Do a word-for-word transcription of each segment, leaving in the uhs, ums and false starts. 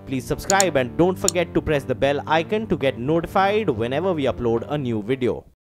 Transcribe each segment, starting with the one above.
Please subscribe and don't forget to press the bell icon to get notified whenever we upload a new video.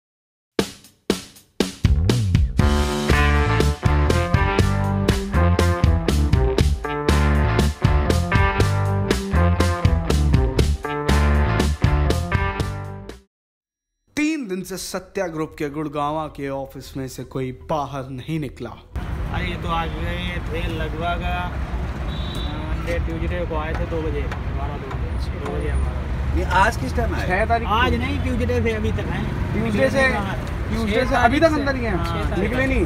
तीन दिन से Satya group के गुड़गांव के office में से कोई बाहर नहीं निकला। अरे ये तो आज गए थे लगभग मंडे ट्यूसडे को आए थे दो बजे बारह दो बजे दो बजे हमारा। ये आज किस टाइम आए? छह तारीख आज नहीं, ट्यूसडे से अभी तक हैं। ट्यूसडे से ट्यूसडे से अभी तक अंदर ही हैं, निकले नहीं।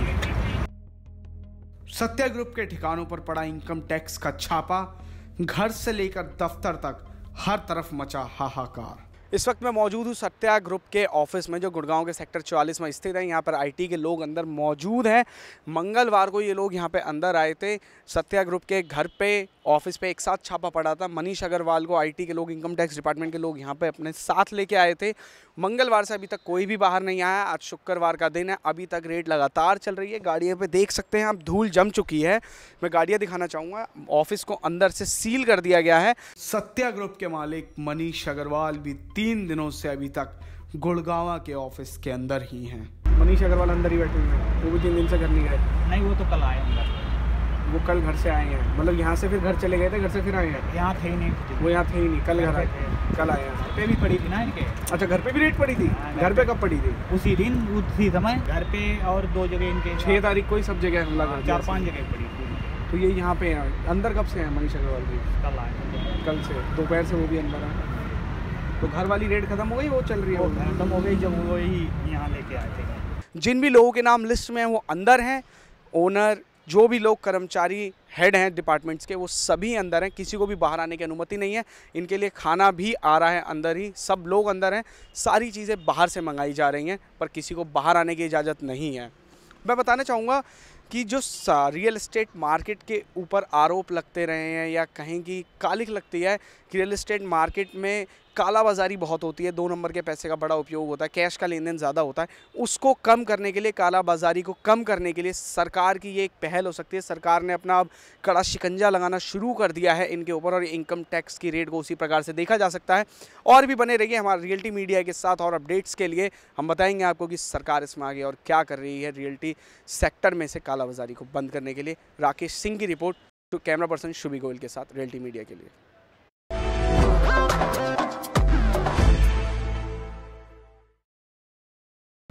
सत्या ग्रुप के ठिकानों पर पड़ा इनकम टैक्स का छापा, घर से लेकर दफ्तर तक हर तरफ मचा हाहाकार। इस वक्त मैं मौजूद हूँ सत्या ग्रुप के ऑफिस में, जो गुड़गांव के सेक्टर चौवालीस में स्थित है। यहाँ पर आईटी के लोग अंदर मौजूद हैं। मंगलवार को ये लोग यहाँ पे अंदर आए थे। सत्या ग्रुप के घर पे, ऑफिस पे एक साथ छापा पड़ा था। मनीष अग्रवाल को आईटी के लोग, इनकम टैक्स डिपार्टमेंट के लोग यहाँ पे अपने साथ लेके आए थे। मंगलवार से अभी तक कोई भी बाहर नहीं आया। आज शुक्रवार का दिन है, अभी तक रेड लगातार चल रही है। गाड़ियों पे देख सकते हैं आप, धूल जम चुकी है। मैं गाड़ियाँ दिखाना चाहूँगा। ऑफिस को अंदर से सील कर दिया गया है। सत्या ग्रुप के मालिक मनीष अग्रवाल भी तीन दिनों से अभी तक गुड़गांव के ऑफिस के अंदर ही हैं। मनीष अग्रवाल अंदर ही बैठे हुए हैं, वो भी तीन दिन से घर नहीं गए। नहीं, वो तो कल आए अंदर। वो कल घर से आए हैं, मतलब यहाँ से फिर घर चले गए थे, घर से फिर आए हैं। यहाँ थे ही नहीं, वो यहाँ थे ही नहीं, कल घर आए, कल आए हैं। पे भी पड़ी थी ना इनके। अच्छा, घर पे भी रेट पड़ी थी? घर पे कब पड़ी थी? उसी दिन, उसी समय घर पे और दो जगह इनके। छह तारीख को ही सब जगह हमला कर दिया, चार पांच जगह पड़ी थी। तो ये यहाँ पे हैं। अंदर कब से हैं मनीष अग्रवाल जी? कल आए, कल से दोपहर से वो भी अंदर हैं। तो घर वाली रेट खत्म हो गई, वो चल रही है? खत्म हो गई जब वो ही यहाँ लेके आए थे। जिन भी लोगों के नाम लिस्ट में हैं वो अंदर हैं। ओनर, जो भी लोग कर्मचारी हेड हैं डिपार्टमेंट्स के, वो सभी अंदर हैं। किसी को भी बाहर आने की अनुमति नहीं है। इनके लिए खाना भी आ रहा है अंदर ही, सब लोग अंदर हैं। सारी चीज़ें बाहर से मंगाई जा रही हैं, पर किसी को बाहर आने की इजाज़त नहीं है। मैं बताना चाहूँगा कि जो रियल एस्टेट मार्केट के ऊपर आरोप लगते रहे हैं या कहीं की कालिख लगती है कि रियल एस्टेट मार्केट में कालाबाजारी बहुत होती है, दो नंबर के पैसे का बड़ा उपयोग होता है, कैश का लेन देन ज़्यादा होता है, उसको कम करने के लिए, कालाबाजारी को कम करने के लिए सरकार की ये एक पहल हो सकती है। सरकार ने अपना अब कड़ा शिकंजा लगाना शुरू कर दिया है इनके ऊपर, और इनकम टैक्स की रेट को उसी प्रकार से देखा जा सकता है। और भी बने रहिए हमारे रियल्टी मीडिया के साथ, और अपडेट्स के लिए हम बताएंगे आपको कि सरकार इसमें आगे और क्या कर रही है रियल्टी सेक्टर में से कालाबाजारी को बंद करने के लिए। राकेश सिंह की रिपोर्ट, तो कैमरा पर्सन शुभी गोयल के साथ, रियल्टी मीडिया के लिए।